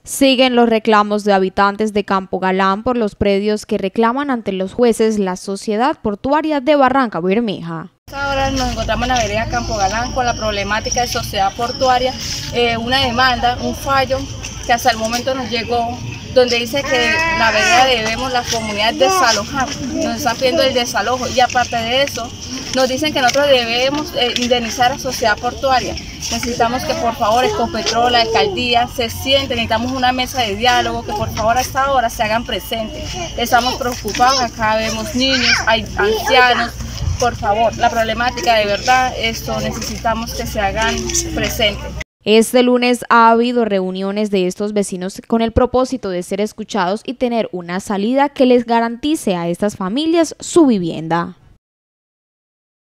Siguen los reclamos de habitantes de Campo Galán por los predios que reclaman ante los jueces la Sociedad Portuaria de Barranca Bermeja. Ahora nos encontramos en la vereda Campo Galán con la problemática de Sociedad Portuaria, una demanda, un fallo que hasta el momento nos llegó, donde dice que la vereda debemos la comunidad desalojar, nos están pidiendo el desalojo y aparte de eso nos dicen que nosotros debemos indemnizar a Sociedad Portuaria. Necesitamos que por favor Ecopetrol, la alcaldía se sienten, necesitamos una mesa de diálogo, que por favor a esta hora se hagan presentes. Estamos preocupados, acá vemos niños, hay ancianos, por favor, la problemática de verdad, esto necesitamos que se hagan presentes. Este lunes ha habido reuniones de estos vecinos con el propósito de ser escuchados y tener una salida que les garantice a estas familias su vivienda.